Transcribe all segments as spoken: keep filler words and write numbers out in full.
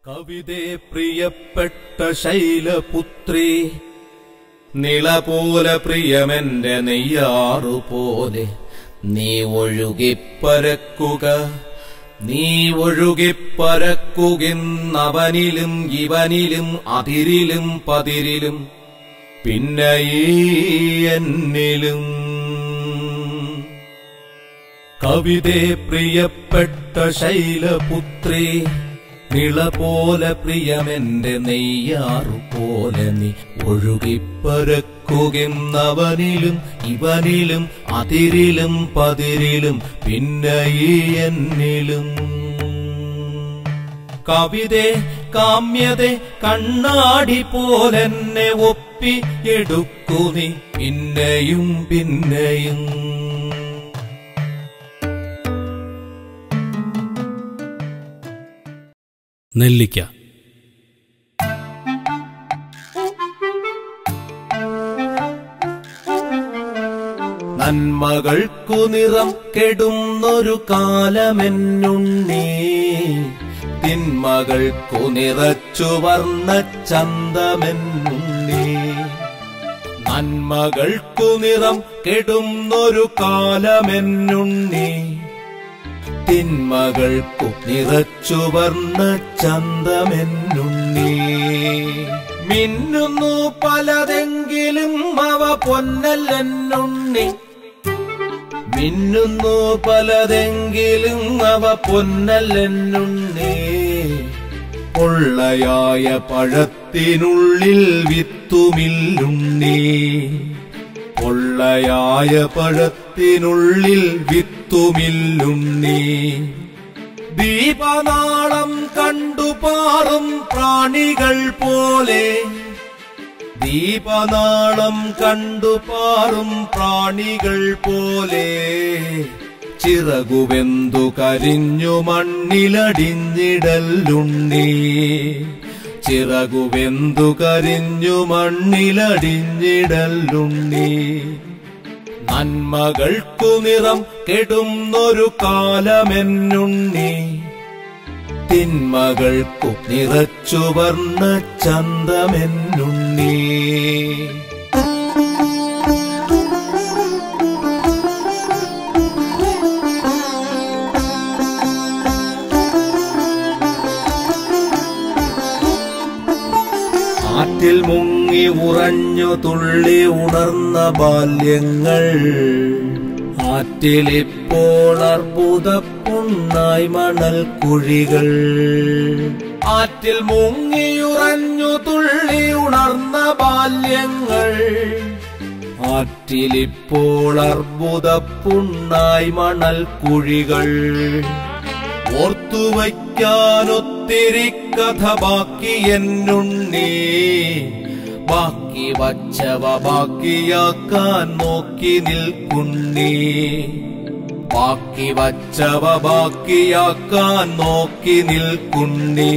കവിതേ പ്രിയപ്പെട്ട ശൈലപുത്രി, നിളപോലെ പ്രിയമെന്റെ നെയ്യാറുപോലെ നീ ഒഴുകിപ്പരക്കുക, നീ ഒഴുകിപ്പരക്കുകിന്നവനിലും ഇവനിലും അതിരിലും പതിരിലും പിന്നെ ഈ എന്നിലും. കവിതേ പ്രിയപ്പെട്ട ശൈലപുത്രി, നിളപോലെ പ്രിയമെന്റെ നെയ്യാറുപോലെ നീ ഒഴുകിപ്പരക്കുകിന്നവനിലും ഇവനിലും അതിരിലും പതിരിലും പിന്നെ ഈ എന്നിലും. കവിതേ കാമ്യതേ കണ്ണാടി പോലെന്നെ ഒപ്പി എടുക്കു നീ പിന്നെയും പിന്നെയും. നെല്ലിക്ക. നന്മകൾക്കു നിറം കെടുന്നൊരു കാലമെന്നുണ്ണി, തിന്മകൾക്കു നിറച്ചു വർണ്ണ ചന്തമെന്നുണ്ണി. നന്മകൾക്കു നിറം കെടുന്നൊരു കാലമെന്നുണ്ണി, തിന്മകൾക്കു നിറച്ചു വർണ്ണ ചന്തമെന്നുണ്ണി. മിന്നുന്നു പലതെങ്കിലും അവ പൊന്നല്ലെന്നുണ്ണി, മിന്നുന്നു പലതെങ്കിലും അവ പൊന്നല്ലെന്നുണ്ണി. പൊള്ളയായ പഴത്തിനുള്ളിൽ വിത്തുമില്ലുണ്ണി, പൊള്ളയായ പഴത്തിനുള്ളിൽ വിത്തുമില്ലുണ്ണി. ദീപനാളം കണ്ടുപാറും പ്രാണികൾ പോലെ, ദീപനാളം കണ്ടുപാറും പ്രാണികൾ പോലെ ചിറകുവെന്തു കരിഞ്ഞു മണ്ണിലടിഞ്ഞിടല്ലുണ്ണി, ചിറകുവെന്തു കരിഞ്ഞു മണ്ണിലടിഞ്ഞിടല്ലുണ്ണി. നന്മകൾക്കു നിറം കെടുന്നൊരു കാലമെന്നുണ്ണി, തിന്മകൾക്കു നിറച്ചു വർണ്ണ ചന്തമെന്നുണ്ണി. ആറ്റിൽ മുങ്ങി ഉറഞ്ഞു തുള്ളി ഉണർന്ന ബാല്യങ്ങൾ, ആറ്റിലിപ്പോൾ അർബുദപ്പുണ്ണായി മണൽ കുഴികൾ. ആറ്റിൽ മുങ്ങിയുറഞ്ഞു തുള്ളി ഉണർന്ന ബാല്യങ്ങൾ, ആറ്റിലിപ്പോൾ അർബുദപ്പുണ്ണായി മണൽ കുഴികൾ. ഓർത്തുവയ്ക്കാനൊത്തിരി കഥ ബാക്കി എന്നുണ്ണി, ബാക്കി വച്ചവ ബാക്കിയാക്കാൻ നോക്കി നിൽക്കുണ്ണി, ബാക്കി വച്ചവ ബാക്കിയാക്കാൻ നോക്കി നിൽക്കുണ്ണി.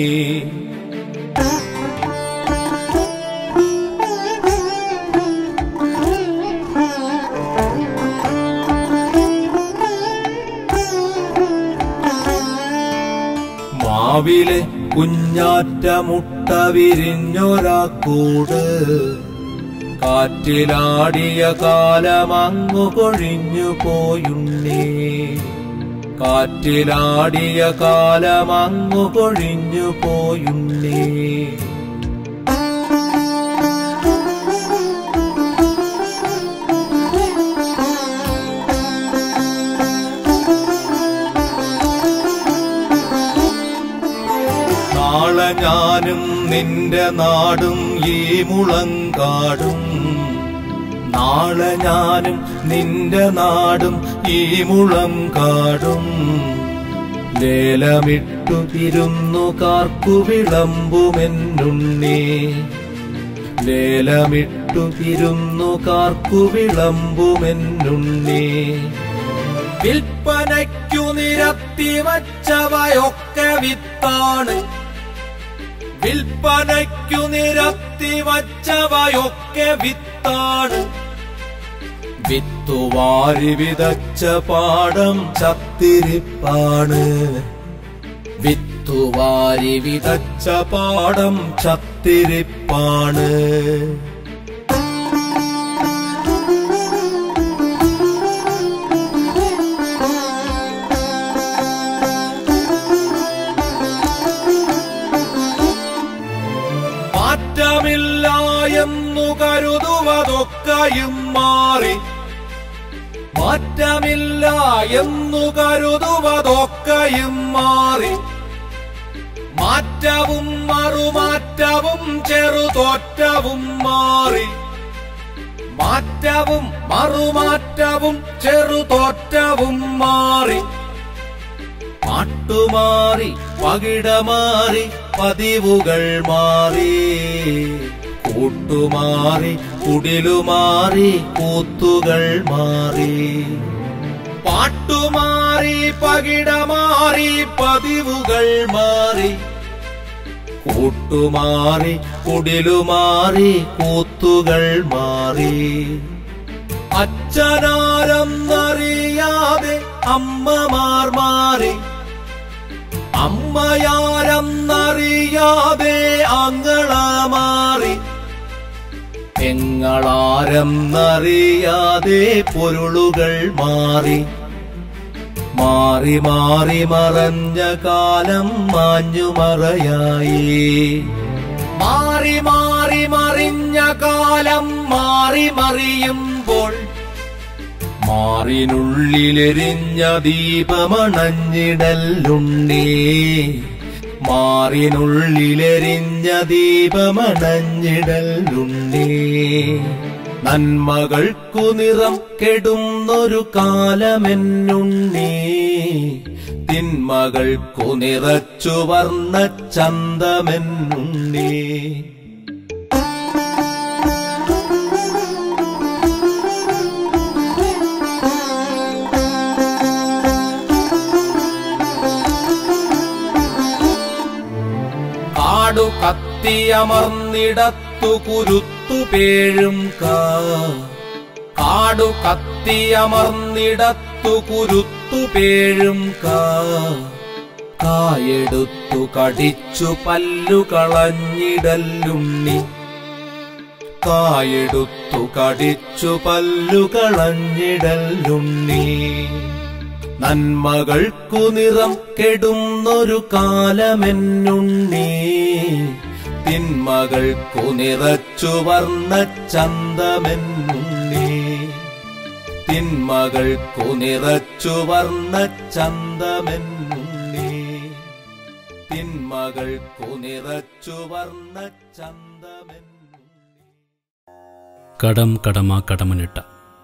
മാവിലെ കുഞ്ഞാറ്റ മുട്ട വിരിഞ്ഞൊരാക്കൂട്, കാറ്റിലാടിയ കാലമങ്ങു കൊഴിഞ്ഞു പോയുണ്ണി, കാറ്റിലാടിയ കാലമങ്ങു കൊഴിഞ്ഞു പോയുണ്ണി. നാളെ ഞാനും നിന്റെ നാടും ഈ മുളങ്കാടും, നാളെ ഞാനും നിന്റെ നാടും ഈ മുളങ്കാടും ലേലമിട്ടു വിരുന്നുകാർക്കു വിളമ്പുമെന്നുണ്ണി, ലേലമിട്ടു വിരുന്നുകാർക്കു വിളമ്പുമെന്നുണ്ണി. വിൽപ്പനയ്ക്കു നിരത്തി വച്ചവയൊക്കെ വിത്താണ്, വിൽപ്പനയ്ക്കു നിരത്തി വച്ചവയൊക്കെ വിത്താണ്. വിത്തുവാരി വിതച്ച പാടം ചത്തിരിപ്പാണ്, വിത്ത് വിത്തുവാരി വിതച്ച പാടം ചത്തിരിപ്പാണ്. മാറ്റമില്ല എന്നു കരുതുവതൊക്കെയും മാറി, മാറ്റമില്ല എന്നു കരുതുവതൊക്കെയും മാറി. മാറ്റവും മറുമാറ്റവും ചെറുതോറ്റവും മാറി, മാറ്റവും മറുമാറ്റവും ചെറുതോറ്റവും മാറി. പാട്ടുമാറി പകിടമാറി പതിവുകൾ മാറി, കൂട്ടുമാറി കുടിലുമാറി കൂത്തുകൾ മാറി. പാട്ടുമാറി പകിടമാറി പതിവുകൾ മാറി, കൂട്ടുമാറി കുടിലുമാറി കൂത്തുകൾ മാറി. അച്ഛനാരെന്നറിയാതെ അമ്മമാർ മാറി, അമ്മയാരെന്നറിയാതെ ആങ്ങള മാറി. പെങ്ങളാരെന്നറിയാതെ പൊരുളുകൾ മാറി. മാറി മാറി മറഞ്ഞ കാലം മാഞ്ഞു മറയായി, മാറി മാറി മറിഞ്ഞ കാലം മാറി മറിയുമ്പോൾ മാറിനുള്ളിലെരിഞ്ഞ ദീപമണഞ്ഞിടലുണ്ണി, മാറിനുള്ളിലെരിഞ്ഞ ദീപമണഞ്ഞിടലുണ്ണി. നന്മകൾക്കു നിറം കെടുന്നൊരു കാലമെന്നുണ്ണി, തിന്മകൾക്കു നിറച്ചു വർണ്ണ ചന്തമെന്നുണ്ണി. കാടു കത്തിയമർന്നിടത്തു കുരുത്തു പേഴും കാ, കാടു കത്തിയമർന്നിടത്തു കുരുത്തു പേഴും കാ. കായെടുത്തു കടിച്ചു പല്ലു കളഞ്ഞിടലുണ്ണി, കായെടുത്തു കടിച്ചു പല്ലു കളഞ്ഞിടലുണ്ണി. നന്മകൾക്കു നിറം കെടുന്നൊരു കാലമെന്നുണ്ണി, തിന്മകൾക്കു നിറച്ചു വർണ്ണ ചന്തമെന്നുണ്ണി. തിന്മകൾക്കു നിറച്ചു വർണ്ണ ചന്തമെന്നുണ്ണി, തിന്മകൾക്കു നിറച്ചു വർണ്ണ ചന്തമെന്നുണ്ണി. കടം കടമാ കടമനിട്ട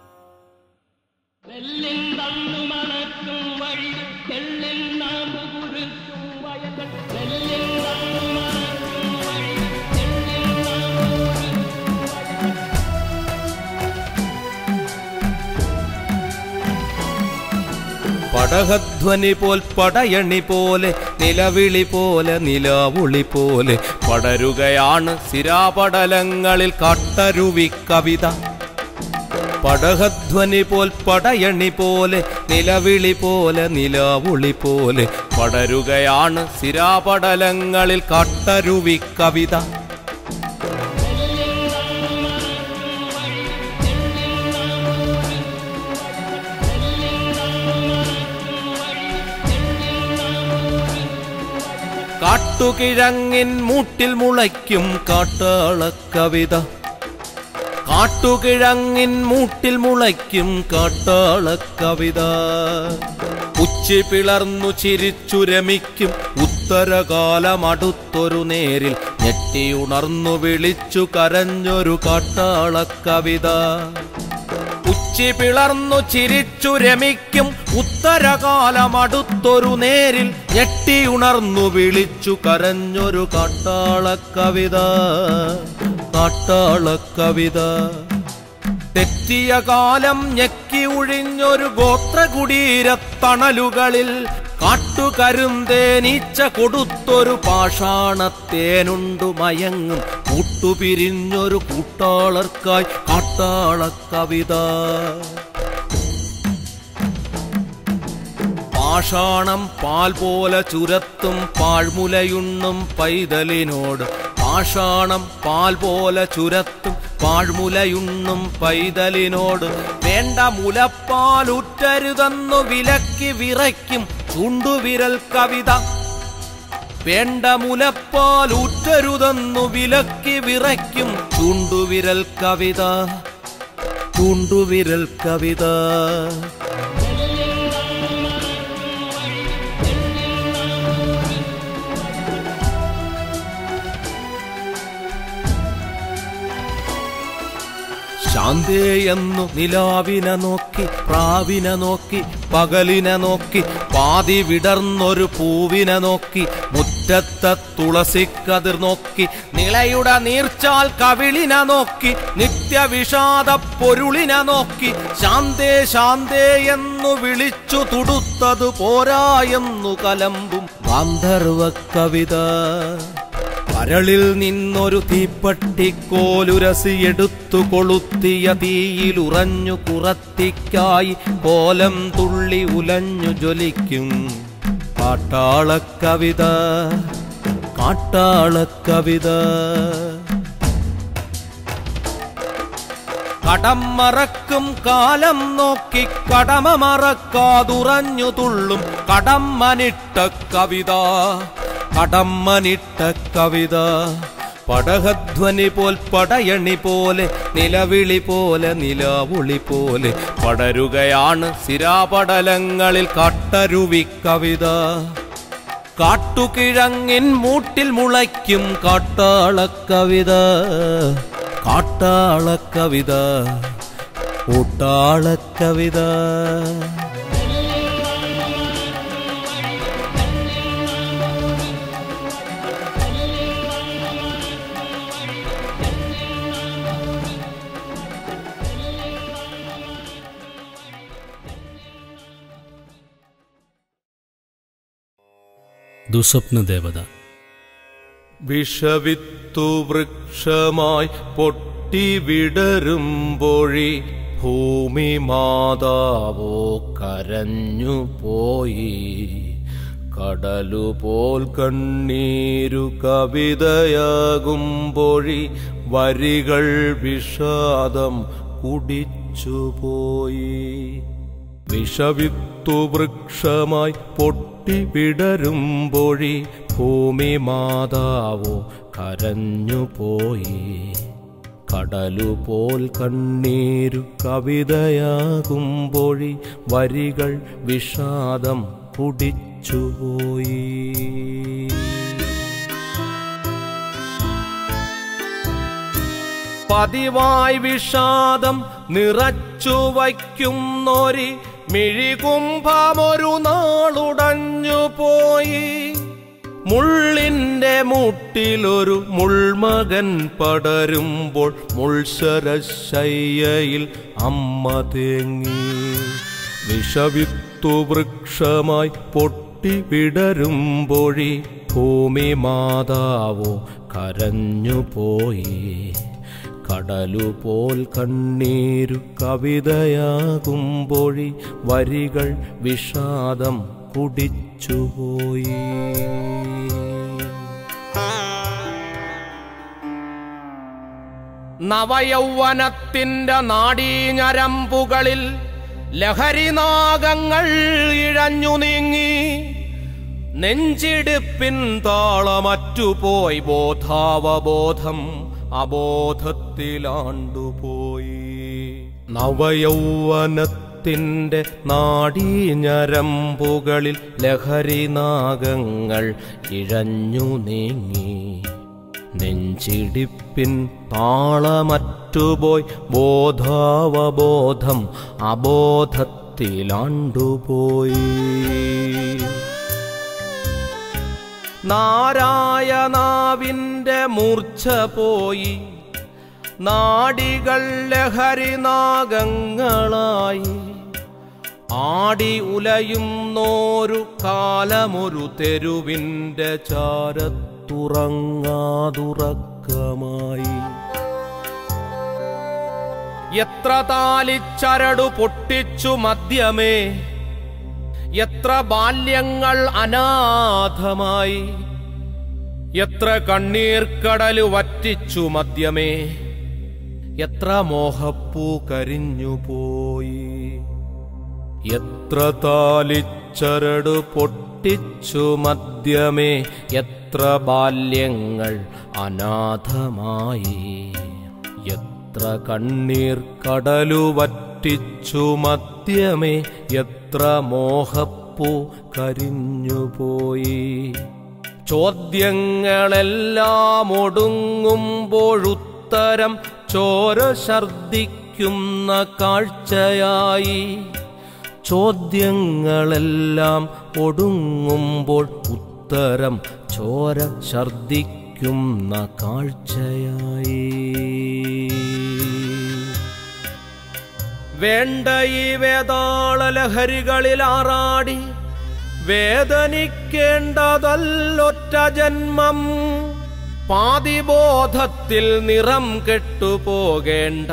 പടഹധ്വനി പോൽ പടയണി പോലെ നിലവിളി പോലെ നിലാവുളി പോലെ പടരുകയാണ് സിരാപടലങ്ങളിൽ കാട്ടരുവി കവിത. പടഹധ്വനി പോൽ പടയണി പോലെ നിലവിളി പോലെ നിലാവുളി പോലെ പടരുകയാണ് സിരാപടലങ്ങളിൽ കാട്ടരുവി കവിത. കാട്ടുകിഴങ്ങിൻ മൂട്ടിൽ മുളയ്ക്കും കാട്ടാളക്കവിത, കാട്ടുകിഴങ്ങിൻ മൂട്ടിൽ മുളയ്ക്കും കാട്ടാളക്കവിത. ഉച്ചി പിളർന്നു ചിരിച്ചു രമിക്കും ഉത്തരകാലമടുത്തൊരു നേരിൽ ഞെട്ടിയുണർന്നു വിളിച്ചു കരഞ്ഞൊരു കാട്ടാളക്കവിത. ഉച്ചി പിളർന്നു ചിരിച്ചു രമിക്കും ഉത്തരകാലമടുത്തൊരു നേരിൽ ഞെട്ടിയുണർന്നു വിളിച്ചു കരഞ്ഞൊരു കാട്ടാളക്കവിത, കാട്ടാളക്കവിത. തെറ്റിയ കാലം ഞെക്കി ഒഴിഞ്ഞൊരു ഗോത്രകുടീരത്തണലുകളിൽ കാട്ടുകരുന്തേനീച്ച കൊടുത്തൊരു പാഷാണത്തേനുണ്ടു മയങ്ങും കൂട്ടുപിരിഞ്ഞൊരു കൂട്ടാളർക്കായി കാട്ടാളക്കവിത. പാഷാണം പാൽ പോലെ ചുരത്തും പാഴ്മുലയുണ്ണും പൈതലിനോട് പാഷാണം പാൽ പോലെ ചുരത്തും പാഴ്മുലയുണ്ണും പൈതലിനോട് വേണ്ട മുലപ്പാലുറ്റരുതെന്നു വിലക്കി വിറയ്ക്കും ചുണ്ടുവിരൽ കവിത വേണ്ട മുലപ്പാലുറ്റരുതെന്നു വിലക്കി വിറയ്ക്കും ചുണ്ടുവിരൽ കവിത ചുണ്ടുവിരൽ കവിത ശാന്തേയെന്നു നിലാവിനെ നോക്കി പ്രാവിനെ നോക്കി പകലിനെ നോക്കി പാതി വിടർന്നൊരു പൂവിനെ നോക്കി മുറ്റത്തെ തുളസിക്കതിർ നോക്കി നിളയുടെ നീർച്ചാൽ കവിളിനെ നോക്കി നിത്യവിഷാദ പൊരുളിനെ നോക്കി ശാന്തേ ശാന്തേ എന്നു വിളിച്ചു തുടുത്തതു പോരാ എന്നു കലമ്പും ഗാന്ധർവ കവിത കരളിൽ നിന്നൊരു തീപ്പട്ടിക്കോലുരസിയെടുത്തു കൊളുത്തിയ തീയിലുറഞ്ഞു കുറത്തിക്കായി കോലം തുള്ളി ഉലഞ്ഞു ജ്വലിക്കും കാട്ടാളക്കവിത കാട്ടാളക്കവിത കടം മറക്കും കാലം നോക്കി കടമ മറക്കാതുറഞ്ഞു തുള്ളും കടമ്മനിട്ട കവിത കടമ്മനിട്ട കവിത പടഹധ്വനി പോൽ പടയണി പോലെ നിലവിളി പോലെ നിലാവുളി പോലെ പടരുകയാണ് സിരാപടലങ്ങളിൽ കാട്ടരുവി കവിത കാട്ടുകിഴങ്ങിൻ മൂട്ടിൽ മുളയ്ക്കും കാട്ടാളക്കവിത കാട്ടാളക്കവിത കൂട്ടാളക്കവിത ദുസ്വപ്നദേവത. വിഷവിത്തു വൃക്ഷമായി പൊട്ടി വിടരുമ്പോഴി ഭൂമി മാതാവോ കരഞ്ഞു പോയി. കടലുപോൽ കണ്ണീരു കവിതയാകുമ്പോഴി വരികൾ വിഷാദം കുടിച്ചുപോയി. വിഷവിത്തു വൃക്ഷമായി പൊട്ടി വിടരുമ്പോഴി ഭൂമി മാതാവോ കരഞ്ഞുപോയി. കടലുപോൽ കണ്ണീരു കവിതയാകുമ്പോഴി വരികൾ വിഷാദം കുടിച്ചുപോയി. പതിവായി വിഷാദം നിറച്ചു വയ്ക്കുന്നൊരി മിഴികുംഭമൊരു നാളുടഞ്ഞുപോയി. മുള്ളിന്റെ മുട്ടിലൊരു മുൾമകൻ പടരുമ്പോൾ മുൾശരശയ്യയിൽ അമ്മ തേങ്ങി. വിഷവിത്തു വൃക്ഷമായി പൊട്ടി വിടരുമ്പോഴി ഭൂമി മാതാവോ കരഞ്ഞുപോയി. കടലുപോൽ കണ്ണീരു കവിതയാകുമ്പോഴി വരികൾ വിഷാദം കുടിച്ചുപോയി. നവയൗവനത്തിന്റെ നാഡീഞരമ്പുകളിൽ ലഹരിനാഗങ്ങൾ ഇഴഞ്ഞു നീങ്ങി. നെഞ്ചിടിപ്പിൻ താളമറ്റുപോയി. ബോധാവബോധം അബോധത്തിലാണ്ടുപോയി. നവയൗവനത്തിന്റെ നാഡീഞരമ്പുകളിൽ ലഹരിനാഗങ്ങൾ ഇഴഞ്ഞു നീങ്ങി. നെഞ്ചിടിപ്പിൻ താളമറ്റുപോയി. ബോധാവബോധം അബോധത്തിലാണ്ടുപോയി. നാരായണാവിന്റെ മൂർച്ഛ പോയി. നാഡികൾ ലഹരിനാഗങ്ങളായി. ആടി ഉലയുന്നോരു കാലമൊരു തെരുവിന്റെ ചാരത്തുറങ്ങാതുറക്കമായി. എത്ര താലിച്ചരടു പൊട്ടിച്ചു മദ്യമേ, എത്ര ബാല്യങ്ങൾ അനാഥമായി, എത്ര കണ്ണീർക്കടലു വറ്റിച്ചു മദ്യമേ, എത്ര മോഹപ്പൂ കരിഞ്ഞുപോയി, എത്ര താലിച്ചരട് പൊട്ടിച്ചു മദ്യമേ, എത്ര ബാല്യങ്ങൾ അനാഥമായി, എത്ര കണ്ണീർക്കടലു വറ്റിച്ചു മദ്യമേ, എത്ര മോഹപ്പൂ കരിഞ്ഞുപോയി. ചോദ്യങ്ങളെല്ലാം ഒടുങ്ങുമ്പോഴുത്തരം ചോര ഛർദിക്കുന്ന കാഴ്ചയായി. ചോദ്യങ്ങളെല്ലാം ഒടുങ്ങുമ്പോൾ ഉത്തരം ചോര ഛർദിക്കുന്ന കാഴ്ചയായി. വേണ്ട ഈ വേതാള ലഹരികളിൽ ആറാടി വേദനിക്കേണ്ടതല്ലൊറ്റ ജന്മം. പാതിബോധത്തിൽ നിറം കെട്ടുപോകേണ്ട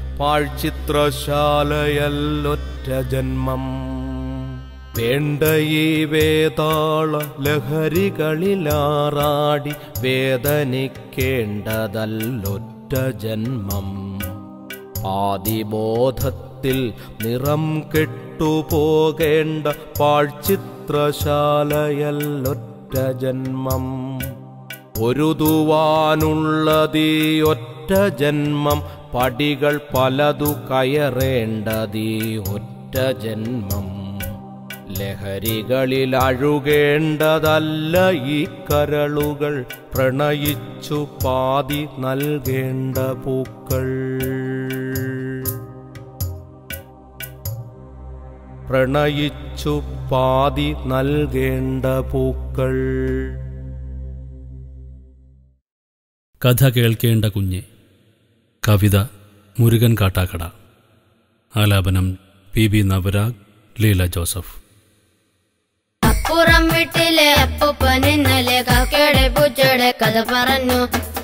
പാഴ്ചിത്രശാലയല്ലൊറ്റ ജന്മം. വേണ്ട ഈ വേതാള ലഹരികളിലാറാടി വേദനിക്കേണ്ടതല്ലൊറ്റ ജന്മം. പാതിബോധത്തിൽ നിറം കെട്ടുപോകേണ്ട പാഴ്ചിത്രശാലയല്ലൊറ്റ ജന്മം. ഒരുതുവാനുള്ളതീ ഒറ്റ ജന്മം, പടികൾ പലതു കയറേണ്ടതീ ഒറ്റ ജന്മം. ലഹരികളിൽ അഴുകേണ്ടതല്ല ഈ കരളുകൾ, പ്രണയിച്ചു പാതി നൽകേണ്ട പൂക്കൾ. പ്രണയിച്ചു പാതി നൽകേണ്ട പൂക്കൾ. കഥ കേൾക്കേണ്ട കുഞ്ഞെ. കവിത മുരുകൻ കാട്ടാക്കട. ആലാപനം പി ബി നവരാഗ്, ലീല ജോസഫ്. അപ്പുറം വീട്ടിലെ അപ്പൂപ്പൻ ഇന്നലെ കാക്കയുടെ പൂച്ചയുടെ കഥ പറഞ്ഞു.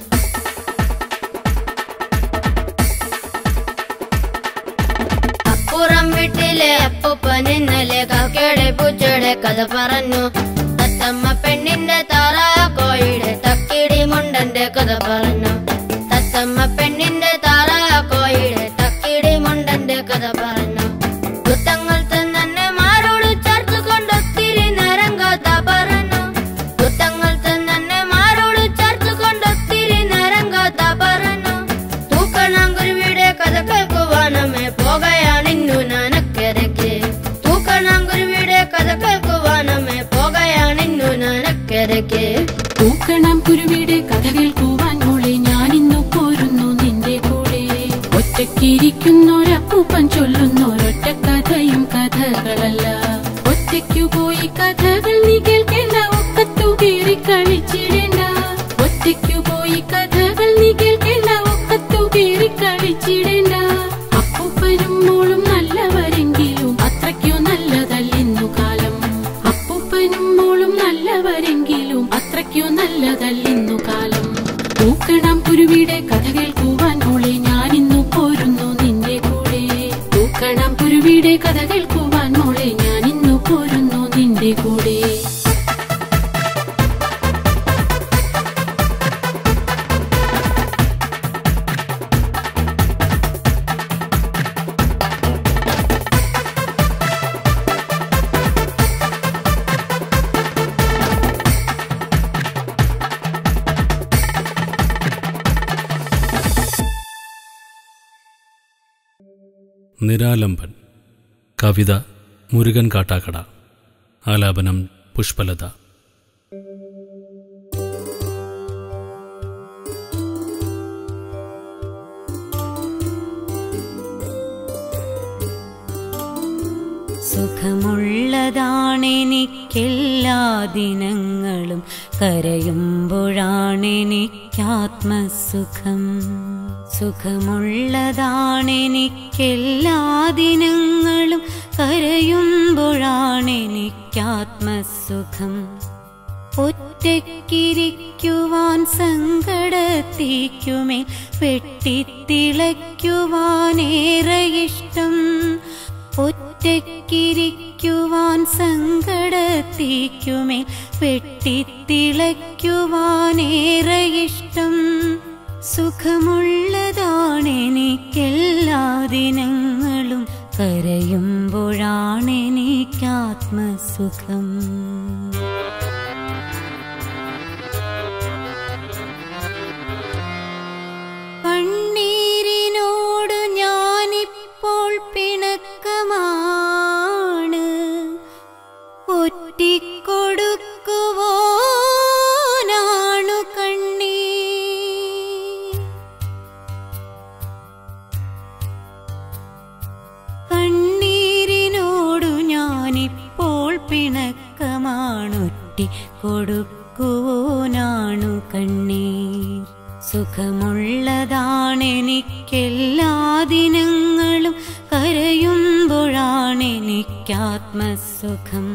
അപ്പുറം വീട്ടിലെ അപ്പൂപ്പൻ ഇന്നലെ കാക്കയുടെ പൂച്ചയുടെ കഥ പറഞ്ഞു. തത്തമ്മ പെണ്ണിന്റെ താറ കോഴിയുടെ തക്കിടി മുണ്ടന്റെ കഥ പറഞ്ഞു. തത്തമ്മ പെണ്ണിന്റെ താറ കോഴിയുടെ തക്കിടി മുണ്ടന്റെ കഥ പറഞ്ഞു. കുത്തങ്ങൾ തന്നെ മാരോട് ചേർത്ത് കൊണ്ടൊത്തിരി നേരം കഥ പറഞ്ഞു. കുത്തങ്ങൾ തന്നെ മാരോട് ചേർത്ത് കൊണ്ടൊത്തിരി നേരം കഥ പറഞ്ഞു. തൂക്കണാങ്കുരുവിയുടെ കഥ കേൾക്കുവാനമേ പോകയാണിന്നു നാനക്കരയ്ക്ക്. തൂക്കണാങ്കുരുവിയുടെ കഥ കേൾക്കുവാനമേ പോകയാണിന്നു നാനക്കരയ്ക്ക്. തൂക്കണം കുരുവിയുടെ കഥ കേൾക്കുവാൻ മോളെ ഞാനിന്നു പോരുന്നു നിന്റെ കൂടെ. ഒറ്റയ്ക്കിരിക്കുന്നൊരപ്പൂപ്പൻ ചൊല്ലുന്നൊരൊറ്റ കഥയും കഥകളല്ല. ഒറ്റയ്ക്കു പോയി കഥകൾ നീ കേൾക്കേണ്ട, ഒക്കത്തു കയറി കളിച്ചിടേണ്ട. ഒറ്റയ്ക്കു പോയി കഥകൾ നീ കേൾക്കേണ്ട, ഒക്കത്തു കയറി കളിച്ചിടേണ്ട. അപ്പൂപ്പനും മോളും നല്ലവരെങ്കിലും അത്രയ്ക്കു നല്ലതല്ലിന്നു കാലം. അപ്പൂപ്പനും മോളും നല്ലവരെങ്കിലും അത്രയ്ക്കു നല്ലതല്ലിന്നു കാലം. തൂക്കണം കുരുവിയുടെ കഥ കേൾക്കുവാൻ മോളെ ഞാനിന്നു പോരുന്നു നിന്റെ കൂടെ. തൂക്കണം കുരുവിയുടെ കഥ കേൾക്കുവാൻ മോളെ ഞാനിന്നു പോരുന്നു നിന്റെ കൂടെ. നിരാലംബൻ. കവിത മുരുകൻ കാട്ടാക്കട. ആലാപനം പുഷ്പലത. സുഖമുള്ളതാണെനിക്കെല്ലാ ദിനങ്ങളും, കരയുമ്പോഴാണെനിക്കാത്മസുഖം. സുഖമുള്ളതാണെനിക്കെല്ലാ ദിനങ്ങളും, കരയുമ്പോഴാണെനിക്കാത്മസുഖം. ഒറ്റയ്ക്കിരിക്കുവാൻ സങ്കടത്തിക്കുമേൽ വെട്ടിത്തിളയ്ക്കുവാനേറെ ഇഷ്ടം. ഒറ്റയ്ക്കിരിക്കുവാൻ ചിരിക്കുവാൻ സങ്കടത്തിക്കുമേൽ വെട്ടിത്തിളയ്ക്കുവാനേറെ ഇഷ്ടം. സുഖമുള്ളതാണെനിക്കെല്ലാ ദിനങ്ങളും, കരയുമ്പോഴാണെനിക്കാത്മസുഖം. കണ്ണീരിനോട് ഞാനിപ്പോൾ പിണക്കമാണ്, ഒറ്റിക്കൊടുക്കുവാനാണു കണ്ണീർ. കണ്ണീരിനോടു ഞാനിപ്പോൾ പിണക്കമാണ്, ഒറ്റിക്കൊടുക്കുവാനാണു കണ്ണീർ. സുഖമുള്ളതാണെനിക്കെല്ലാ ദിനങ്ങളും, കരയുമ്പോഴാണെനിക്കാത്മസുഖം.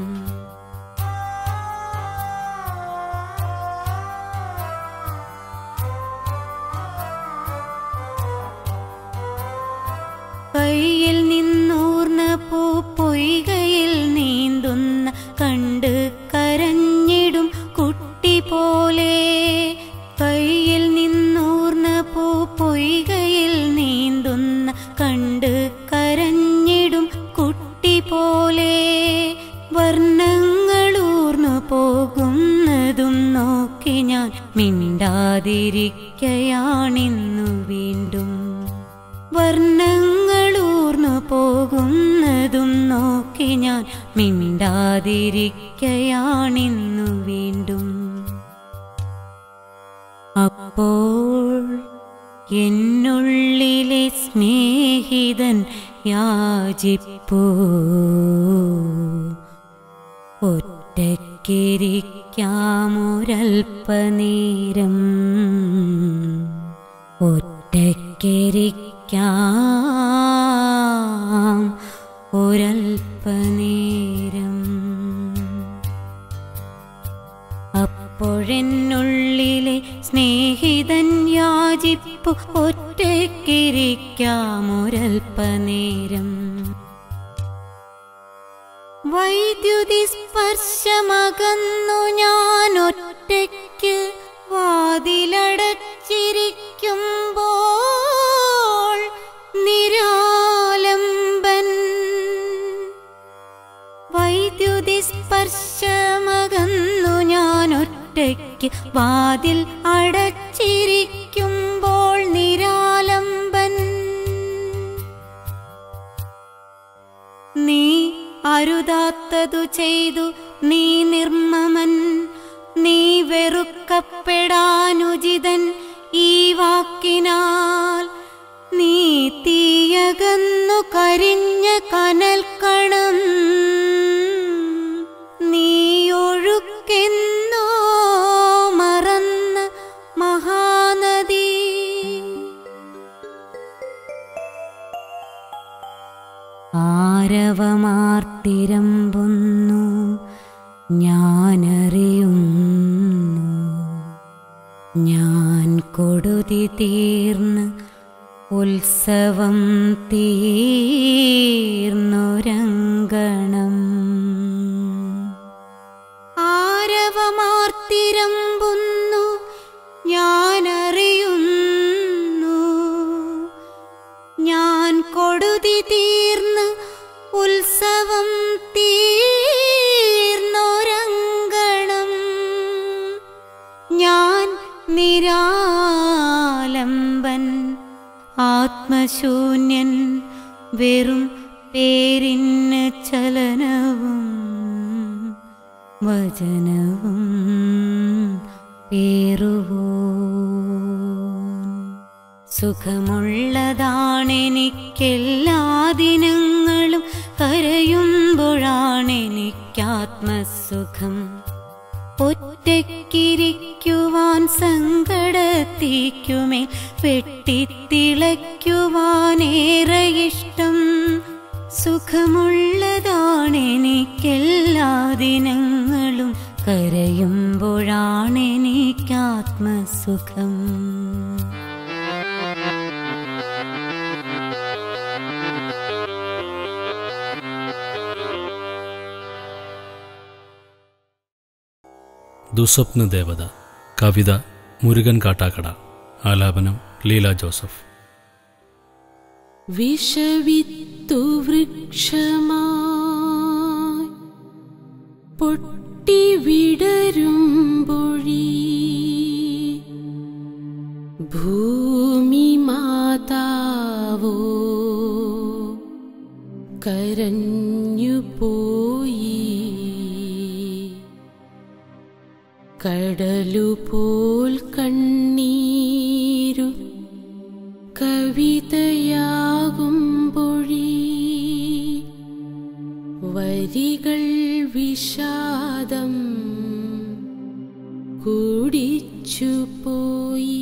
കയ്യിൽ നിന്നൂർന്ന പൂ പൊയ്കയിൽ നീന്തുന്ന കണ്ട് കരഞ്ഞിടും കുട്ടി പോലെ. കയ്യിൽ നിന്നൂർന്ന പൂ പൊയ്കയിൽ നീന്തുന്ന കണ്ട് കരഞ്ഞിടും കുട്ടി പോലെ. വർണ്ണങ്ങളൂർന്നു പോകുന്നതും നോക്കി ഞാൻ മിണ്ടാതിരിക്കയാണിന്നു വീണ്ടും. വർണ്ണങ്ങളൂർന്നു പോകുന്നതും നോക്കി ഞാൻ മിണ്ടാതിരിക്കയാണിന്നു വീണ്ടും. അപ്പോൾ എന്നുള്ളിലെ സ്നേഹിതൻ യാചിപ്പൂ, ഒറ്റയ്ക്കിരിക്കാമൊരൽപ്പനേരം, ഒറ്റയ്ക്കിരിക്കാം ഒരൽപ്പനേരം. അപ്പോഴെന്നുള്ളിലെ സ്നേഹിതൻ യാചിപ്പു, ഒറ്റയ്ക്കിരിക്കാമൊരൽപ്പനേരം. വൈദ്യുതി സ്പർശമകന്നു ഞാൻ ഒറ്റയ്ക്ക് വാതിലടച്ചിരിക്കുമ്പോൾ നിരാലംബൻ. വൈദ്യുതി സ്പർശമകന്നു ഞാൻ ഒറ്റയ്ക്ക് വാതിൽ അടച്ചിരിക്കുമ്പോൾ നിരാലംബൻ. നീ അരുതാത്തതു ചെയ്തു നീ നിർമ്മമൻ, നീ വെറുക്കപ്പെടാനുചിതൻ ഈ വാക്കിനാൽ. നീ തീയകന്നു കരിഞ്ഞ കനൽക്കണം, നീ ഒഴുക്കെന്നോ മറന്ന മഹാനദി. ആരവമാർത്തിരമ്പുന്നു ഞാനറിയുന്നു, ഞാൻ കൊടുതി തീർന്ന് ഉത്സവം തീർന്നൊരങ്കണം. ആരവമാർത്തിരമ്പുന്നു ഞാനറിയുന്നു, ഞാൻ കൊടുതി തീർന്ന് ഉത്സവം തീർന്നൊരങ്കണം. ഞാൻ നിരാലംബൻ ആത്മശൂന്യൻ, വെറും പേരിന് ചലനവും വചനവും പേറുവോൻ. സുഖമുള്ളതാണെനിക്കെല്ലാ ദിനങ്ങളും, കരയുമ്പോഴാണെനിക്കാത്മസുഖം. ഒറ്റയ്ക്കിരിക്കുവാൻ സങ്കടത്തിക്കുമേൽ വെട്ടിത്തിളയ്ക്കുവാനേറെ ഇഷ്ടം. സുഖമുള്ളതാണെനിക്കെല്ലാ ദിനങ്ങളും, കരയുമ്പോഴാണെനിക്കാത്മസുഖം. ദുസ്വപ്ന ദേവത. കവിത മുരുകൻ കാട്ടാക്കട. ആലാപനം ലീല ജോസഫ്. വിഷവിത്തു വൃക്ഷമായി പൊട്ടി വിടരുമ്പൊഴി ഭൂമി മാതാവോ കരഞ്ഞു പോയി. കടലുപോൽ കണ്ണീരു കവിതയാകുമ്പൊഴി വരികൾ വിഷാദം കുടിച്ചു പോയി.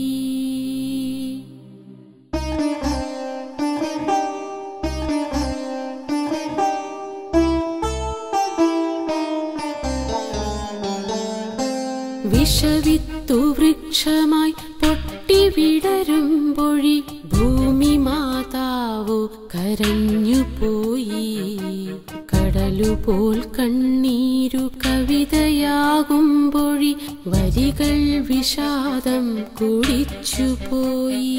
വിഷവിത്തു വൃക്ഷമായി പൊട്ടി വിടരുമ്പൊഴി ഭൂമി മാതാവോ കരഞ്ഞു പോയി. കടലുപോൽ കണ്ണീരു കവിതയാകുമ്പൊഴി വരികൾ വിഷാദം കുടിച്ചു പോയി.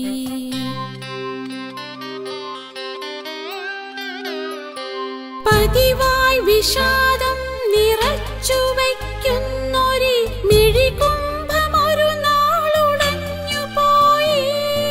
പതിവായി വിഷാദം നിറച്ചു വയ്ക്കുന്നൊരു മിഴികുംഭമൊരു നാളുടഞ്ഞു പോയി.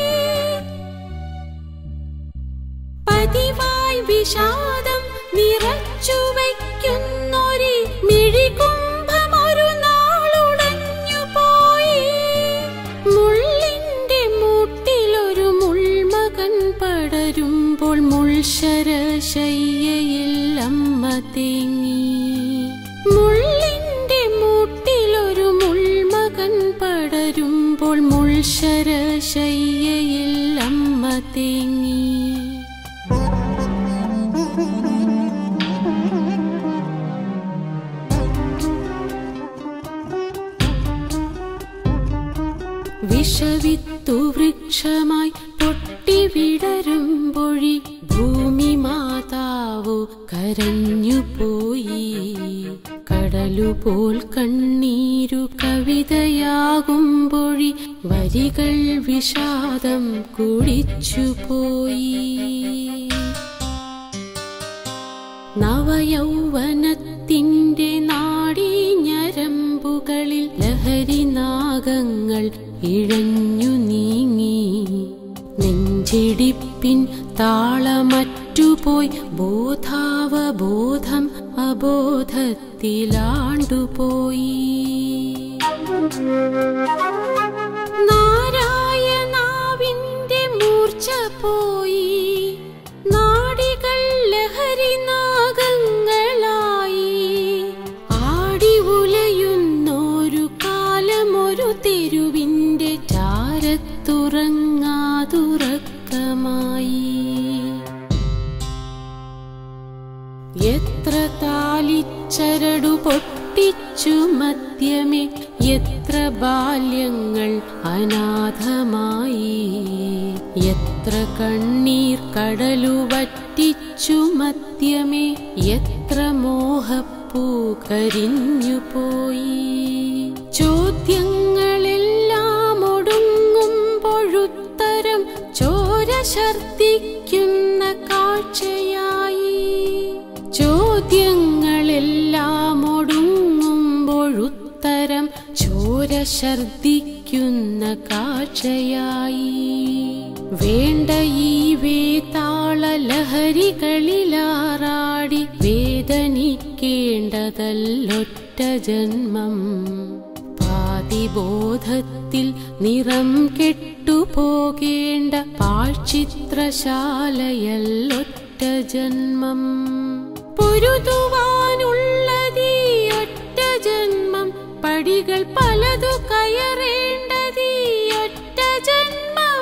പതിവായി വിഷാദം നിറച്ചു വയ്ക്കുന്നൊരു മിഴികുംഭമൊരു നാളുടഞ്ഞു പോയി. മുള്ളിന്റെ മൂട്ടിലൊരു മുൾമകൻ പടരുമ്പോൾ മുൾശരശയ്യയിൽ അമ്മ തേങ്ങി. മുള്ളിന്റെ മൂട്ടിലൊരു മുൾമകൻ പടരുമ്പോൾ മുൾശരശയ്യയിൽ അമ്മ തേങ്ങി. വിഷവിത്തു വൃക്ഷമായി പൊട്ടി വിടരുമ്പൊഴി ഭൂമി മാതാവോ കരഞ്ഞു പോയി. കടലുപോൽ കണ്ണീരു കവിതയാകുമ്പൊഴി വരികൾ വിഷാദം കുടിച്ചു പോയി. നവയൗവനത്തിൻ്റെ നാഡീഞരമ്പുകളിൽ ലഹരി നാഗങ്ങൾ ഇഴഞ്ഞു നീങ്ങി. നെഞ്ചിടിപ്പിൻ താളമറ്റുപോയി ബോധാവബോധം അബോധത്തിലാണ്ടുപോയി. നാരായണാവിന്റെ മൂർച്ച പോയി. നാടികൾ ലഹരി നാഗങ്ങളായി. ആടി ഉലയുന്നൊരു കാലമൊരു തെരുവിന്റെ ചാരത്തുറങ്ങാതുറക്കമായി. എത്ര താലിച്ചരടു പൊട്ടിച്ചു മദ്യമേ എത്ര ബാല്യങ്ങൾ അനാഥമായി. എത്ര കണ്ണീർ കടലു വറ്റിച്ചു മദ്യമേ എത്ര മോഹപ്പൂ കരിഞ്ഞുപോയി. ചോദ്യങ്ങളെല്ലാം ഒടുങ്ങുമ്പോഴുത്തരം ചോര ഛർദ്ദിക്കുന്ന കാഴ്ചയായി. ചോദ്യങ്ങളെല്ലാം ഒടുങ്ങുമ്പോഴുത്തരം ചോര ഛർദ്ദിക്കുന്ന കാഴ്ചയായി. വേണ്ട ഈ വേതാള ലഹരികളിലാറാടി വേദനിക്കേണ്ടതല്ലൊറ്റ ജന്മം. പാതിബോധത്തിൽ നിറം കെട്ടുപോകേണ്ട പാഴ്ചിത്രശാലയല്ലൊറ്റ ജന്മം. പൊരുതുവാനുള്ളതീ ഒറ്റ ജന്മം. പടികൾ പലതു കയറേണ്ടതീ ഒറ്റ ജന്മം.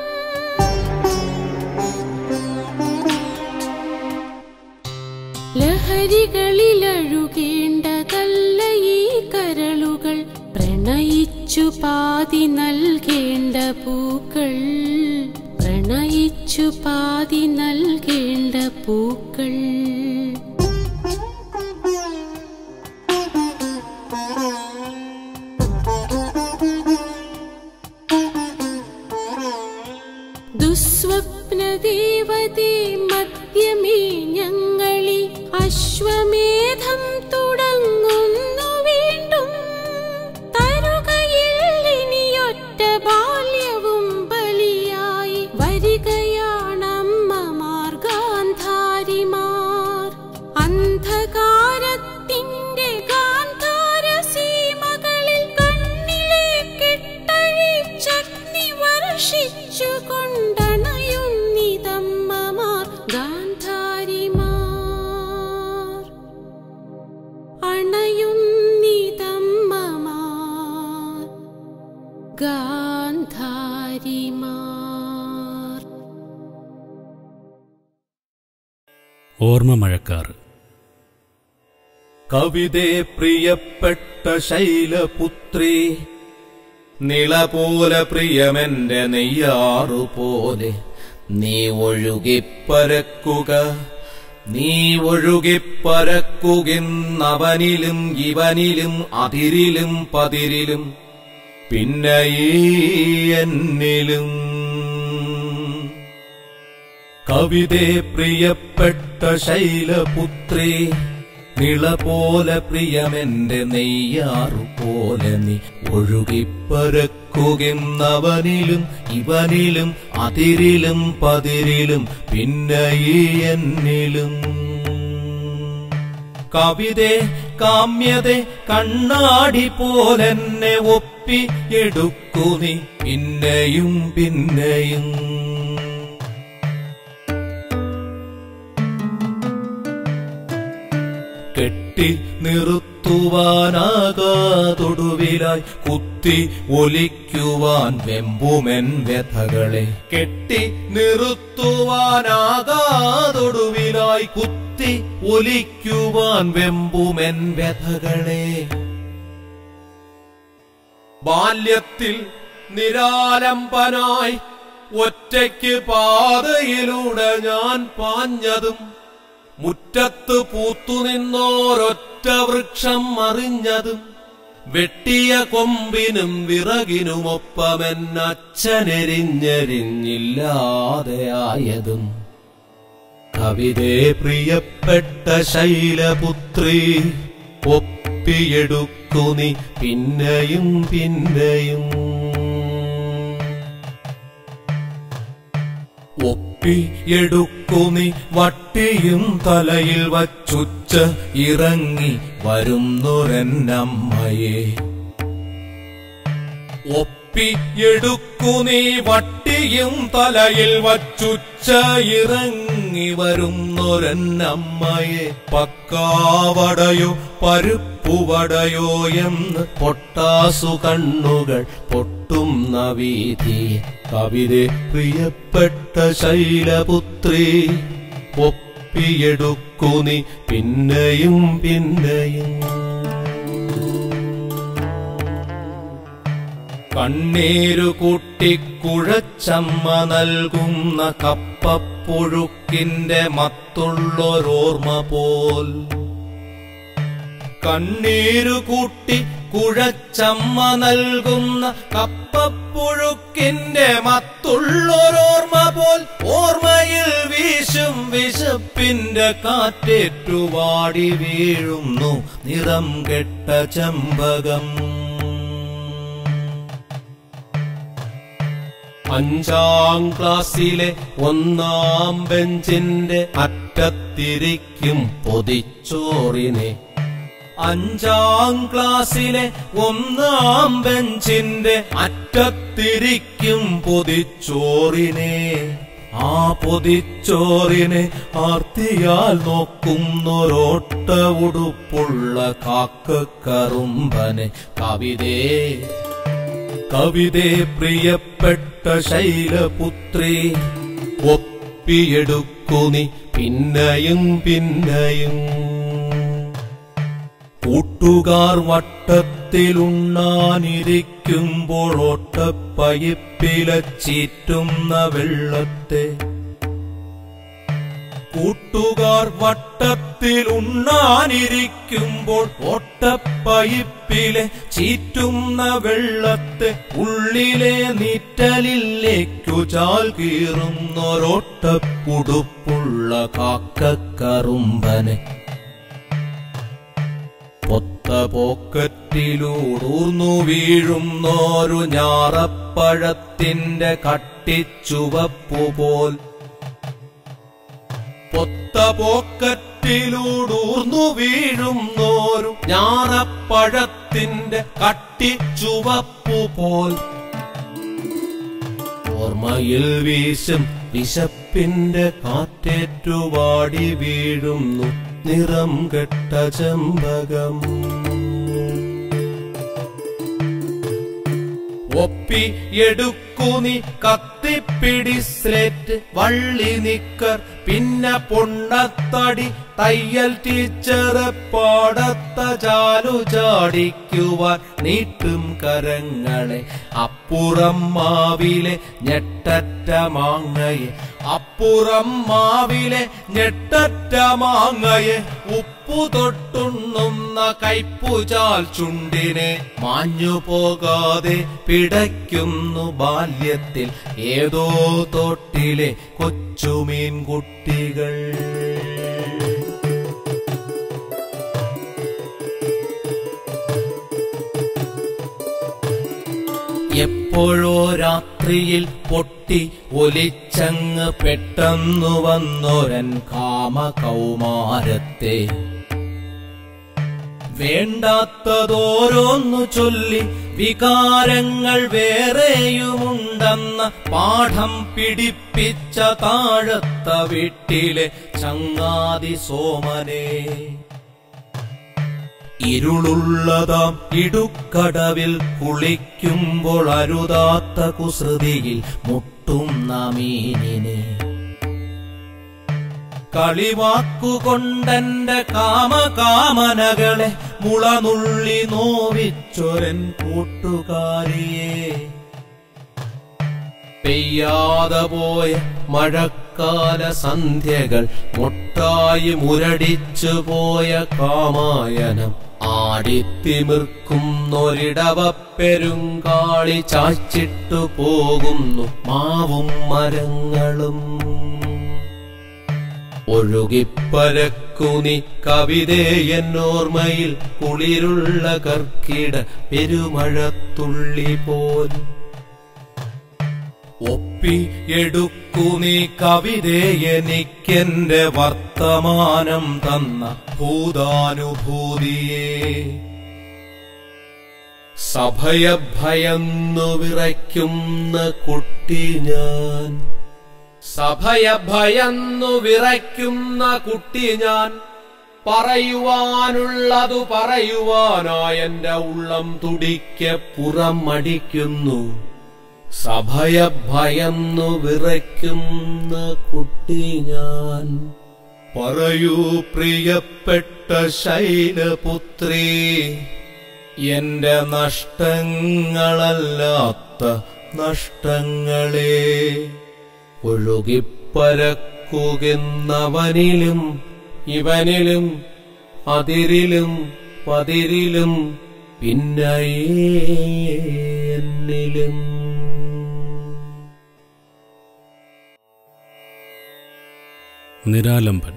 ലഹരികളിലഴുകേണ്ടതല്ല ഈ കരളുകൾ. പ്രണയിച്ചു പാതി നൽകേണ്ട പൂക്കൾ. പ്രണയിച്ചു പാതി നൽകേണ്ട പൂക്കൾ. സ്വപ്നദേവതേ മധ്യമേ ഞങ്ങളി അശ്വമേധം തുടങ്ങുന്നു വീണ്ടും. തരുകയില്ലിനിയൊറ്റ ബാല്യവും ബലിയായി വരികയാണമ്മമാർ ഗാന്ധാരിമാർ. അന്ധകാരത്തിന്റെ ഗാന്ധാര സീമകളിൽ കണ്ണിലേക്കിട്ടഴിച്ചഗ്നി വർഷിച്ചു കൊണ്ടണയുന്നിതമ്മമാർ ഗാന്ധാരിമാർ. അണയുന്നിതമ്മമാർ ഗാന്ധാരിമാർ. ഓർമ്മ മഴക്കാറ്. കവിതേ പ്രിയപ്പെട്ട ശൈലപുത്രി, നിളപോലെ പ്രിയമെന്റെ നെയ്യാറുപോലെ നീ ഒഴുകിപ്പരക്കുക, നീ ഒഴുകിപ്പരക്കുകിന്നവനിലും ഇവനിലും അതിരിലും പതിരിലും പിന്നെ ഈ എന്നിലും. കവിതേ പ്രിയപ്പെട്ട ശൈലപുത്രി, നിളപോലെ പ്രിയമെന്റെ നെയ്യാറുപോലെ നീ ഒഴുകിപ്പരക്കുകിന്നവനിലും ഇവനിലും അതിരിലും പതിരിലും പിന്നെ ഈ എന്നിലും. കവിതേ കാമ്യതേ കണ്ണാടി പോലെന്നെ ഒപ്പി എടുക്കു നീ പിന്നെയും പിന്നെയും. കെട്ടി നിർത്തുവാനാകാതൊടുവിലായി കുത്തി ഒലിക്കുവാൻ വെമ്പുമെൻ വ്യഥകളെ, കെട്ടി നിർത്തുവാനാകാതൊടുവിലായി കുത്തി ഒലിക്കുവാൻ വെമ്പുമെൻ വ്യഥകളെ. ബാല്യത്തിൽ നിരാലംബനായി ഒറ്റയ്ക്ക് പാതയിലൂടെ ഞാൻ പാഞ്ഞതും, മുറ്റത്ത് പൂത്തുനിന്നോരൊറ്റ വൃക്ഷം അറിഞ്ഞതും, വെട്ടിയ കൊമ്പിനും വിറകിനുമൊപ്പമെന്നച്ഛനെരിഞ്ഞെരിഞ്ഞില്ലാതെയായതും. കവിതേ പ്രിയപ്പെട്ട ശൈലപുത്രി, ഒപ്പിയെടുക്കു നീ പിന്നെയും പിന്നെയും. ഒപ്പിയെടുക്കു നീ വട്ടിയും തലയിൽ വച്ചുച്ച ഇറങ്ങി വരുന്നൊരെന്നമ്മയെ. ഒപ്പിയെടുക്കു നീ വട്ടിയും തലയിൽ വച്ചുച്ച ഇറങ്ങി വരുന്നൊരെന്നമ്മയെ. പക്കാവടയോ പരിപ്പുവടയോ എന്ന് പൊട്ടാസു കണ്ണുകൾ പൊട്ടുന്ന വീതി. കവിതേ പ്രിയപ്പെട്ട ശൈലപുത്രി, ഒപ്പിയെടുക്കു നീ പിന്നെയും പിന്നെയും. കണ്ണീരു കൂട്ടിക്കുഴച്ചമ്മ നൽകുന്ന കപ്പപ്പുഴുക്കിന്റെ മത്തുള്ളൊരോർമ്മ പോൽ, കണ്ണീരു കൂട്ടി കുഴച്ചമ്മ നൽകുന്ന കപ്പപ്പുഴുക്കിന്റെ മത്തുള്ളൊരോർമ്മ പോൽ, ഓർമ്മയിൽ വീശും വിശപ്പിന്റെ കാറ്റേറ്റുവാടി വീഴുന്നു നിറം കെട്ട ചെമ്പകം. അഞ്ചാം ക്ലാസ്സിലെ ഒന്നാം ബെഞ്ചിന്റെ അറ്റത്തിരിക്കും പൊതിച്ചോറിനെ, അഞ്ചാം ക്ലാസ്സിലെ ഒന്നാം ബെഞ്ചിന്റെ അറ്റത്തിരിക്കും പൊതിച്ചോറിനെ. ആ പൊതിച്ചോറിനെ ആർത്തിയാൽ നോക്കുന്നൊരോട്ട ഉടുപ്പുള്ള കാക്കക്കറുമ്പനെ. കവിതേ കവിതേ പ്രിയപ്പെട്ട ശൈലപുത്രി, ഒപ്പിയെടുക്കു നീ പിന്നെയും പിന്നെയും. കൂട്ടുകാർ വട്ടത്തിലുണ്ണാനിരിക്കുമ്പോൾ ഓട്ടപ്പയിപ്പിലെ ചീറ്റുന്ന വെള്ളത്തെ, കൂട്ടുകാർ വട്ടത്തിൽ ഉണ്ണാനിരിക്കുമ്പോൾ ഓട്ട ഓട്ടപ്പയിപ്പിലെ ചീറ്റുന്ന വെള്ളത്തെ ഉള്ളിലെ നീറ്റലിലേക്കു ചാൽ കീറുന്നൊരോട്ടപ്പുടുപ്പുള്ള കാക്കക്കറുമ്പനെ പൊത്ത പോക്കറ്റിലൂടൂർന്നു വീഴുന്നോരു ഞാറപ്പഴത്തിന്റെ കട്ടിച്ചുവപ്പുപോൽ പൊത്ത പോക്കറ്റിലൂടൂർന്നു വീഴുന്നോരു ഞാറപ്പഴത്തിന്റെ കട്ടിച്ചുവപ്പുപോൽ ഓർമ്മയിൽ വീശും വിശപ്പിന്റെ കാറ്റേറ്റുവാടി വീഴുന്നു നിറം കെട്ട ചെമ്പകം ഒപ്പി എടുക്കു നീ കത്തിപ്പിടി സ്ലേറ്റ് വള്ളി നിക്കർ പിന്നെ പൊണ്ണത്തടി തയ്യൽ ടീച്ചറെ പാടത്ത ചാലു ചാടിക്കുവാൻ നീട്ടും കരങ്ങളെ അപ്പുറം മാവിലെ ഞെട്ടറ്റ മാങ്ങയെ അപ്പുറം മാവിലെ ഞെട്ടറ്റ മാങ്ങയെ ഉപ്പു തൊട്ടുണ്ണുന്ന കൈപ്പുചാൽ ചുണ്ടിനെ മാഞ്ഞു പോകാതെ പിടയ്ക്കുന്നു ബാല്യത്തിൽ ഏതോ തോട്ടിലെ കൊച്ചുമീൻ കുട്ടികൾ എപ്പോഴോ രാത്രിയിൽ പൊട്ടി ഒലിച്ചങ്ങ് പെട്ടെന്നു വന്നൊരൻ കാമകൗമാരത്തെ വേണ്ടാത്തതോരോന്നു ചൊല്ലി വികാരങ്ങൾ വേറെയുമുണ്ടെന്ന പാഠം പിടിപ്പിച്ച താഴത്ത വീട്ടിലെ ചങ്ങാതി സോമനെ ഇരുളുള്ളതാം ഇടുക്കടവിൽ കുളിക്കുമ്പോൾ അരുതാത്ത കുസൃതിയിൽ മുട്ടുന്ന മീനിനെ കളിവാക്കുകൊണ്ടെന്റെ കാമകാമനകളെ മുളനുള്ളി നോവിച്ചൊരൻ കൂട്ടുകാരിയെ പെയ്യാതെ പോയ മഴക്കാല സന്ധ്യകൾ മുട്ടായി മുരടിച്ചു പോയ കാമായനം ആടിത്തിമിർക്കുന്നൊരിടവ പെരുങ്കാളി ചാച്ചിട്ടു പോകുന്നു മാവും മരങ്ങളും ഒഴുകിപ്പരക്കുനി കവിതേ എന്നോർമ്മയിൽ കുളിരുള്ള കർക്കിട പെരുമഴത്തുള്ളി പോൽ ഒപ്പി എടുക്കു നീ കവിതേ എനിക്കെന്റെ വർത്തമാനം തന്ന ഭൂതാനുഭൂതിയെ സഭയെ ഭയന്നു വിറയ്ക്കുന്ന കുട്ടി ഞാൻ സഭയെ ഭയന്നു വിറയ്ക്കുന്ന കുട്ടി ഞാൻ പറയുവാനുള്ളതു പറയുവാനായെന്റെ ഉള്ളം തുടിക്കെ പുറമടിക്കുന്നു സഭയെ ഭയന്നു വിറയ്ക്കുന്ന കുട്ടി ഞാൻ പറയൂ പ്രിയപ്പെട്ട ശൈലപുത്രി എന്റെ നഷ്ടങ്ങളല്ലാത്ത നഷ്ടങ്ങളെ ഒഴുകിപ്പരക്കുകെന്നവനിലും ഇവനിലും അതിരിലും പതിരിലും പിന്നെ എന്നിലും നിരാലംബൻ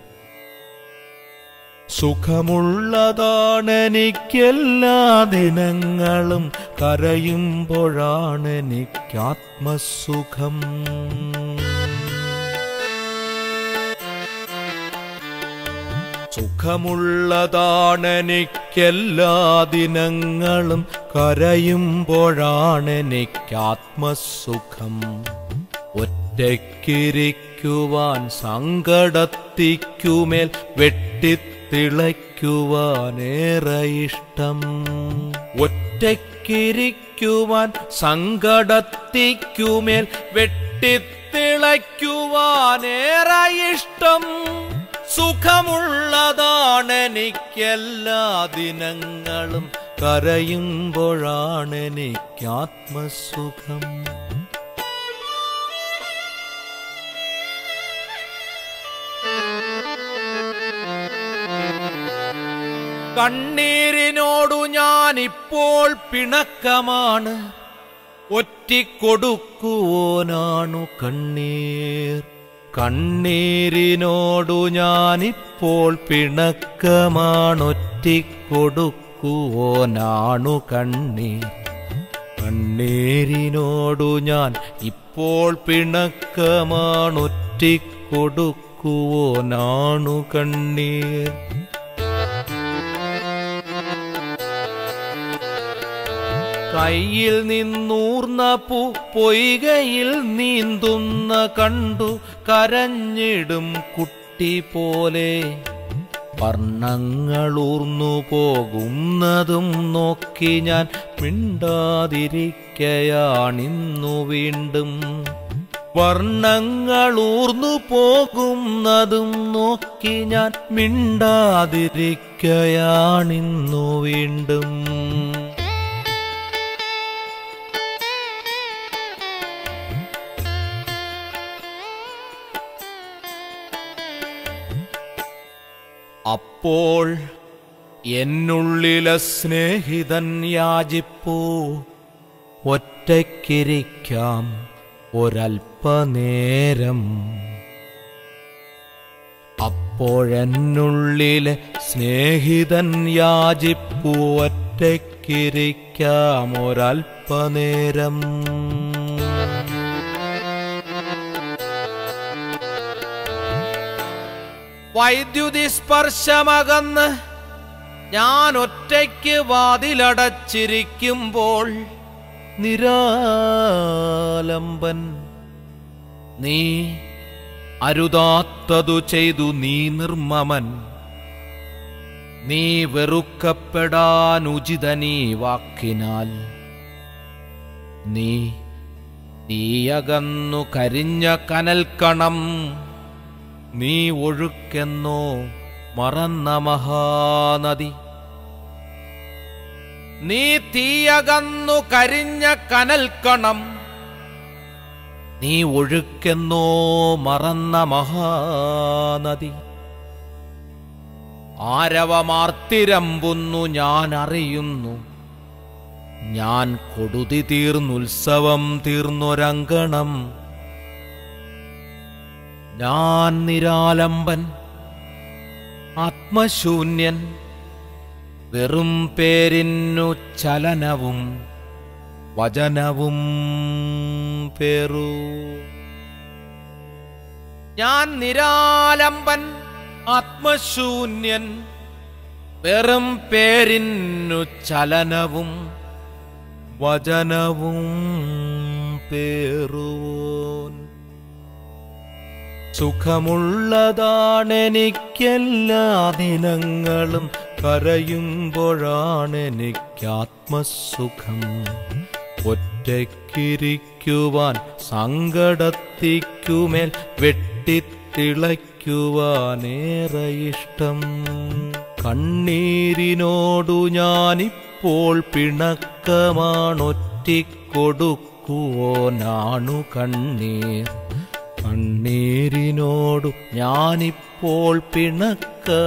സുഖമുള്ളതാണെനിക്കെല്ലാ ദിനങ്ങളും കരയുമ്പോഴാണെനിക്കാത്മസുഖം സുഖമുള്ളതാണെനിക്കെല്ലാ ദിനങ്ങളും കരയുമ്പോഴാണെനിക്കാത്മസുഖം ഒറ്റയ്ക്കിരിക്കുവാൻ സങ്കടത്തിക്കുമേൽ വെട്ടിത്തിളയ്ക്കുവാനേറെ ഇഷ്ടം ഒറ്റയ്ക്കിരിക്കുവാൻ സങ്കടത്തിക്കുമേൽ വെട്ടിത്തിളയ്ക്കുവാനേറെ ഇഷ്ടം സുഖമുള്ളതാണെനിക്കെല്ലാ ദിനങ്ങളും കരയുമ്പോഴാണെനിക്കാത്മസുഖം കണ്ണീരിനോടു ഞാനിപ്പോൾ പിണക്കമാണ്, ഒറ്റിക്കൊടുക്കുവോനാണു കണ്ണീർ. കണ്ണീരിനോടു ഞാനിപ്പോൾ പിണക്കമാണൊറ്റിക്കൊടുക്കുവോനാണു കണ്ണീർ. കണ്ണീരിനോടു ഞാൻ ഇപ്പോൾ പിണക്കമാണൊറ്റിക്കൊടുക്കുവോനാണു കണ്ണീർ. കയ്യിൽ നിന്നൂർന്ന പൂ പൊയ്കയിൽ നീന്തുന്ന കണ്ടു കരഞ്ഞിടും കുട്ടി പോലെ. വർണ്ണങ്ങളൂർന്നു പോകുന്നതും നോക്കി ഞാൻ മിണ്ടാതിരിക്കയാണിന്നു വീണ്ടും. വർണ്ണങ്ങളൂർന്നു പോകുന്നതും നോക്കി ഞാൻ മിണ്ടാതിരിക്കയാണിന്നു വീണ്ടും. അപ്പോൾ എന്നുള്ളിലെ സ്നേഹിതൻ യാചിപ്പൂ, ഒറ്റയ്ക്കിരിക്കാം ഒരൽപ്പനേരം. അപ്പോഴെന്നുള്ളിലെ സ്നേഹിതൻ യാചിപ്പൂ, ഒറ്റയ്ക്കിരിക്കാം ഒരൽപ്പനേരം. വൈദ്യുതി സ്പർശമകന്ന് ഞാൻ ഒറ്റയ്ക്ക് വാതിലടച്ചിരിക്കുമ്പോൾ നിരാലംബൻ നീ അരുതാത്തതു ചെയ്തു, നീ നിർമ്മമൻ, നീ വെറുക്കപ്പെടാൻ ഉചിതനീ വാക്കിനാൽ. നീ തീയകന്നു കരിഞ്ഞ കനൽക്കണം, നീ ഒഴുക്കെന്നോ മറന്ന മഹാനദി. നീ തീയകന്നു കരിഞ്ഞ കനൽക്കണം, നീ ഒഴുക്കെന്നോ മറന്ന മഹാനദി. ആരവമാർത്തിരമ്പുന്നു ഞാൻ അറിയുന്നു, ഞാൻ കൊടുതി തീർന്നുത്സവം തീർന്നൊരങ്കണം. ഞാൻ നിരാലംബൻ, ആത്മശൂന്യൻ, വെറും പേരിന്നു ചലനവും വചനവും പേറൂ. ഞാൻ നിരാലംബൻ, ആത്മശൂന്യൻ, വെറും പേരിന്നു ചലനവും വചനവും പേറുവോൻ. സുഖമുള്ളതാണെനിക്കെല്ലാ ദിനങ്ങളും, കരയുമ്പോഴാണെനിക്കാത്മസുഖം. ഒറ്റയ്ക്കിരിക്കുവാൻ സങ്കടത്തിക്കുമേൽ വെട്ടിത്തിളയ്ക്കുവാനേറെ ഇഷ്ടം. കണ്ണീരിനോടു ഞാനിപ്പോൾ പിണക്കമാണൊറ്റിക്കൊടുക്കുവോനാണു കണ്ണീർ. കണ്ണീരിനോടു ഞാനിപ്പോൾ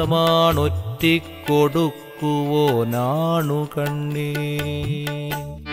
പിണക്കമാണൊറ്റിക്കൊടുക്കുവോനാണു കണ്ണീർ.